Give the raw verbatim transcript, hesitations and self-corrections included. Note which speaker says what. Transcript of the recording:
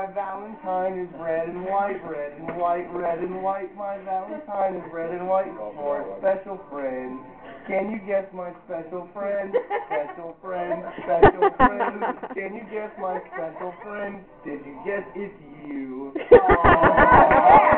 Speaker 1: My Valentine is red and white, red and white, red and white. My Valentine is red and white for a special friend. Can you guess my special friend? Special friend, special friend. Can you guess my special friend? Did you guess it's you? Aww.